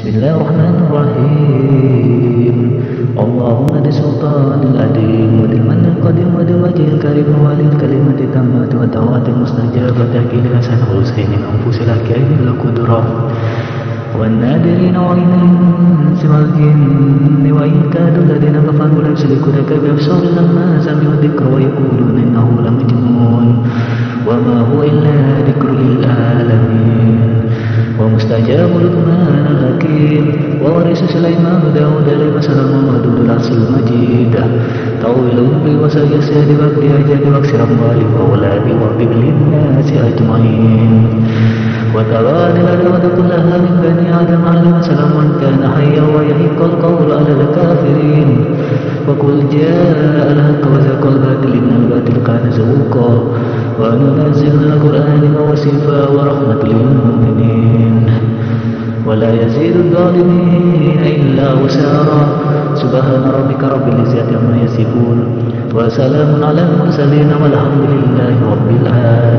Bismillahirrahmanirrahim. Allahumma di sultanil adim wa dil manil qadim wa dil wajhil karim wa walil kalimati tammati wa tawatil mustajabati akili hasan husain min anfusil hakimin la kudrah والنادرين والإنس والجن وإن كادوا الذين كفروا ليسلكونك بأبصار لما سمعوا الذكر ويقولون إنه لمجنون وما هو إلا ذكر للعالمين ومستجاب لقمان الحكيم وورث سليمان داود عليه السلام ودود العرش المجيد طويل العمر وسيسر بقي أجل واكسر أموالي وأولادي وهب للناس أجمعين وترى الأرض كلها من بني آدم عليه السلام من كان حيا ويحق القول على الكافرين وقل جاء الحق وزهق الباطل إن الباطل كان زهوقا وننزل من القرآن ما شفاء ورحمة للمؤمنين ولا يزيد الظالمين إلا خسارا سبحان ربك رب العزة عما يصفون وسلام على المرسلين والحمد لله رب العالمين.